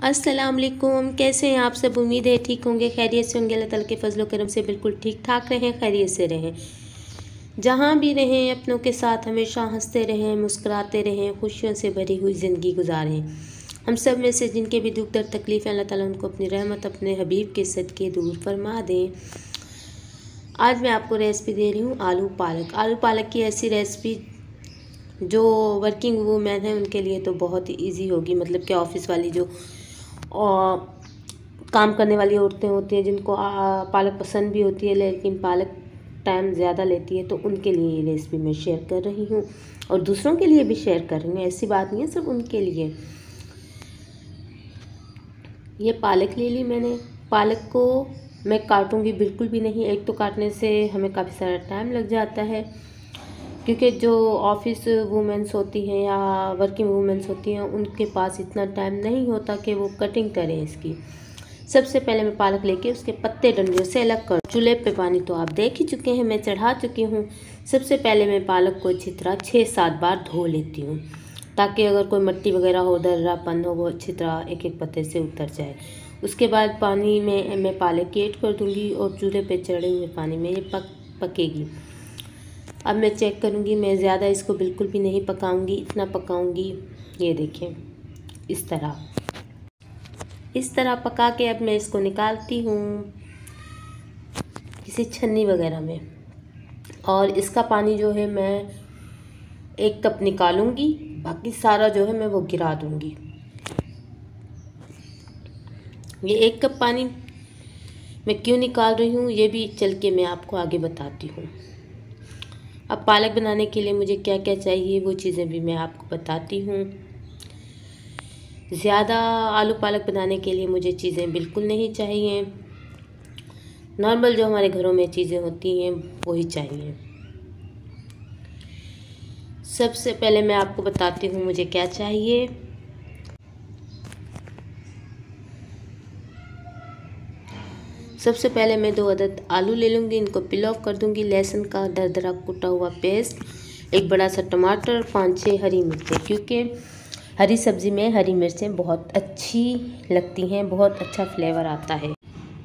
अस्सलाम वालेकुम। कैसे हैं आप सब? उम्मीद है ठीक होंगे, खैरियत से होंगे। अल्लाह ताला के फजलो करम से बिल्कुल ठीक ठाक रहें, खैरियत से रहें। जहाँ भी रहें अपनों के साथ हमेशा हंसते रहें, मुस्कुराते रहें, खुशियों से भरी हुई ज़िंदगी गुजारें। हम सब में से जिनके भी दुख दर्द तकलीफ़ है, अल्लाह ताला उनको अपनी रहमत अपने हबीब के सदके दूर फरमा दें। आज मैं आपको रेसिपी दे रही हूँ आलू पालक। आलू पालक की ऐसी रेसिपी जो वर्किंग वूमेन है उनके लिए तो बहुत ही ईजी होगी। मतलब कि ऑफिस वाली जो और काम करने वाली औरतें होती हैं जिनको पालक पसंद भी होती है, लेकिन पालक टाइम ज़्यादा लेती है, तो उनके लिए ये रेसिपी मैं शेयर कर रही हूँ और दूसरों के लिए भी शेयर कर रही हूँ। ऐसी बात नहीं है, सिर्फ उनके लिए। ये पालक ले ली मैंने। पालक को मैं काटूंगी बिल्कुल भी नहीं। एक तो काटने से हमें काफ़ी सारा टाइम लग जाता है, क्योंकि जो ऑफिस वूमेंस होती हैं या वर्किंग वूमेंस होती हैं उनके पास इतना टाइम नहीं होता कि वो कटिंग करें इसकी। सबसे पहले मैं पालक लेके उसके पत्ते डंडियों से अलग कर। चूल्हे पे पानी तो आप देख ही चुके हैं, मैं चढ़ा चुकी हूँ। सबसे पहले मैं पालक को अच्छी तरह 6-7 बार धो लेती हूँ, ताकि अगर कोई मिट्टी वगैरह हो, दर्रापन हो, वो अच्छी तरह एक एक पत्ते से उतर जाए। उसके बाद पानी में मैं पालक की ऐड कर दूँगी और चूल्हे पे चढ़े हुए पानी में ये पकेगी। अब मैं चेक करूँगी, मैं ज़्यादा इसको बिल्कुल भी नहीं पकाऊँगी, इतना पकाऊँगी ये देखें इस तरह पका के अब मैं इसको निकालती हूँ किसी छन्नी वगैरह में। और इसका पानी जो है मैं 1 कप निकालूंगी, बाकी सारा जो है मैं वो गिरा दूँगी। ये 1 कप पानी मैं क्यों निकाल रही हूँ ये भी चल के मैं आपको आगे बताती हूँ। अब पालक बनाने के लिए मुझे क्या क्या चाहिए वो चीज़ें भी मैं आपको बताती हूँ। ज़्यादा आलू पालक बनाने के लिए मुझे चीज़ें बिल्कुल नहीं चाहिए। नॉर्मल जो हमारे घरों में चीज़ें होती हैं वही चाहिए। सबसे पहले मैं आपको बताती हूँ मुझे क्या चाहिए। सबसे पहले मैं 2 अदद आलू ले लूँगी, इनको पिल ऑफ कर दूँगी। लहसुन का दरदरा कुटा हुआ पेस्ट, 1 बड़ा सा टमाटर, 5-6 हरी मिर्चें, क्योंकि हरी सब्ज़ी में हरी मिर्चें बहुत अच्छी लगती हैं, बहुत अच्छा फ्लेवर आता है।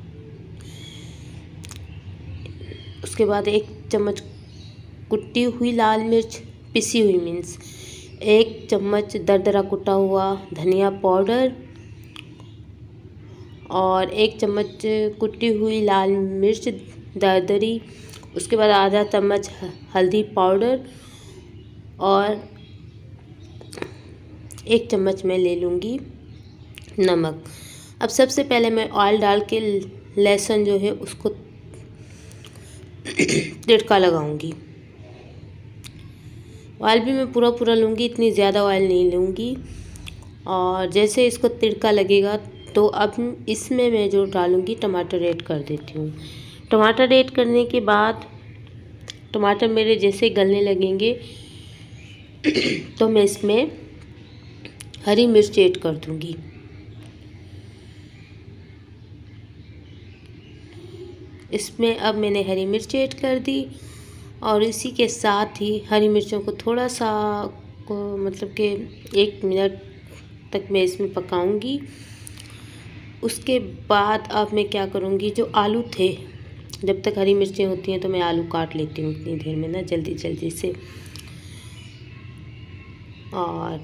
उसके बाद 1 चम्मच कुटी हुई लाल मिर्च, पिसी हुई मीन्स, 1 चम्मच दरदरा कुटा हुआ धनिया पाउडर और 1 चम्मच कुटी हुई लाल मिर्च दरदरी। उसके बाद आधा चम्मच हल्दी पाउडर और 1 चम्मच मैं ले लूँगी नमक। अब सबसे पहले मैं ऑयल डाल के लहसुन जो है उसको तिड़का लगाऊंगी। ऑयल भी मैं पूरा लूँगी, इतनी ज़्यादा ऑयल नहीं लूँगी। और जैसे इसको तिड़का लगेगा तो अब इसमें मैं जो डालूँगी टमाटर ऐड कर देती हूँ। टमाटर ऐड करने के बाद टमाटर मेरे जैसे गलने लगेंगे तो मैं इसमें हरी मिर्च ऐड कर दूँगी। इसमें अब मैंने हरी मिर्च ऐड कर दी और इसी के साथ ही हरी मिर्चों को थोड़ा सा मतलब कि 1 मिनट तक मैं इसमें पकाऊंगी। उसके बाद अब मैं क्या करूंगी, जो आलू थे, जब तक हरी मिर्चें होती हैं तो मैं आलू काट लेती हूँ इतनी देर में ना, जल्दी से। और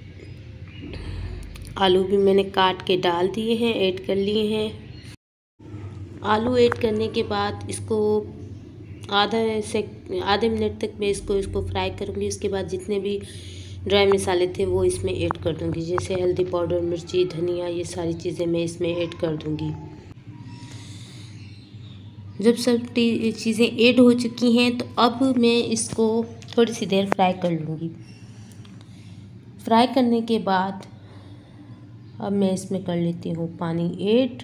आलू भी मैंने काट के डाल दिए हैं, ऐड कर लिए हैं। आलू ऐड करने के बाद इसको आधे मिनट तक मैं इसको फ्राई करूँगी। उसके बाद जितने भी ड्राई मसाले थे वो इसमें ऐड कर दूँगी, जैसे हल्दी पाउडर, मिर्ची, धनिया, ये सारी चीज़ें मैं इसमें ऐड कर दूँगी। जब सब चीज़ें ऐड हो चुकी हैं तो अब मैं इसको थोड़ी सी देर फ्राई कर लूँगी। फ्राई करने के बाद अब मैं इसमें कर लेती हूँ पानी ऐड।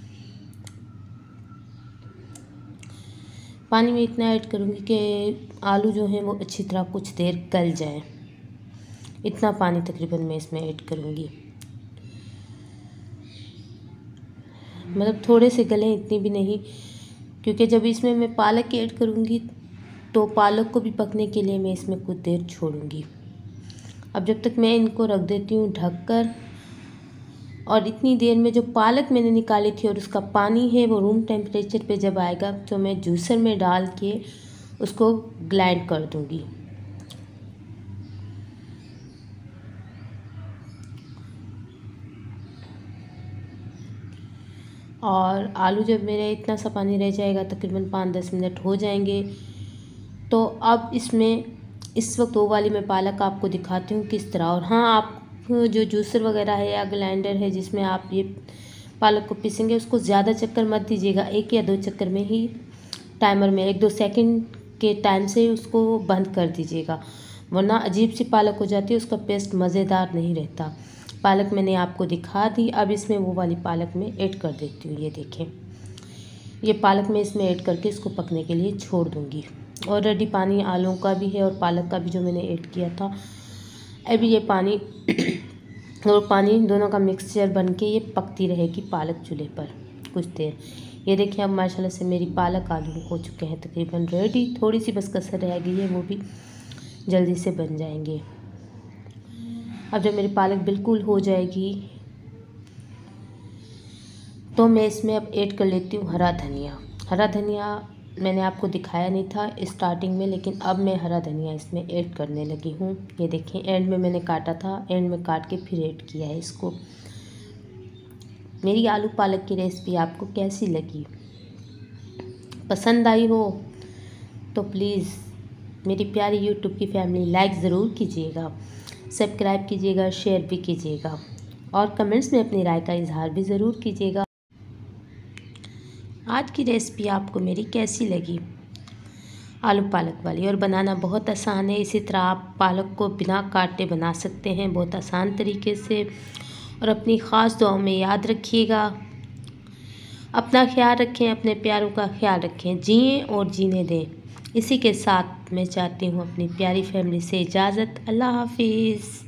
पानी में इतना ऐड करूँगी कि आलू जो है वो अच्छी तरह कुछ देर गल जाए, इतना पानी तकरीबन मैं इसमें ऐड करूँगी। मतलब थोड़े से गले, इतनी भी नहीं, क्योंकि जब इसमें मैं पालक ऐड करूँगी तो पालक को भी पकने के लिए मैं इसमें कुछ देर छोड़ूँगी। अब जब तक मैं इनको रख देती हूँ ढककर और इतनी देर में जो पालक मैंने निकाली थी और उसका पानी है वो रूम टेम्परेचर पे जब आएगा तो मैं जूसर में डाल के उसको ग्राइंड कर दूँगी। और आलू जब मेरे इतना सा पानी रह जाएगा, तकरीबन 5-10 मिनट हो जाएंगे, तो अब इसमें इस वक्त वो वाली मैं पालक आपको दिखाती हूँ किस तरह। और हाँ, आप जो जूसर वगैरह है या ग्राइंडर है जिसमें आप ये पालक को पीसेंगे, उसको ज़्यादा चक्कर मत दीजिएगा, 1 या 2 चक्कर में ही टाइमर में 1-2 सेकंड के टाइम से उसको बंद कर दीजिएगा, वरना अजीब सी पालक हो जाती है, उसका पेस्ट मज़ेदार नहीं रहता। पालक मैंने आपको दिखा दी, अब इसमें वो वाली पालक में ऐड कर देती हूँ। ये देखें, ये पालक मैं इसमें ऐड करके इसको पकने के लिए छोड़ दूँगी। ऑलरेडी पानी आलू का भी है और पालक का भी जो मैंने ऐड किया था। अभी ये पानी और पानी दोनों का मिक्सचर बन के ये पकती रहेगी पालक चूल्हे पर कुछ देर। ये देखिए, अब माशाल्लाह से मेरी पालक आलू हो चुके हैं तकरीबन रेडी। थोड़ी सी बस कसर रह गई है, वो भी जल्दी से बन जाएंगे। अब जब मेरी पालक बिल्कुल हो जाएगी तो मैं इसमें अब ऐड कर लेती हूँ हरा धनिया। हरा धनिया मैंने आपको दिखाया नहीं था स्टार्टिंग में, लेकिन अब मैं हरा धनिया इसमें ऐड करने लगी हूँ। ये देखें, एंड में मैंने काटा था, एंड में काट के फिर ऐड किया है इसको। मेरी आलू पालक की रेसिपी आपको कैसी लगी? पसंद आई हो तो प्लीज़ मेरी प्यारी यूट्यूब की फैमिली लाइक ज़रूर कीजिएगा, सब्सक्राइब कीजिएगा, शेयर भी कीजिएगा और कमेंट्स में अपनी राय का इजहार भी ज़रूर कीजिएगा। आज की रेसिपी आपको मेरी कैसी लगी आलू पालक वाली? और बनाना बहुत आसान है। इसी तरह आप पालक को बिना काटे बना सकते हैं बहुत आसान तरीके से। और अपनी ख़ास दुआओं में याद रखिएगा। अपना ख्याल रखें, अपने प्यारों का ख्याल रखें, जिएं और जीने दें। इसी के साथ मैं चाहती हूँ अपनी प्यारी फैमिली से इजाज़त। अल्लाह हाफिज़।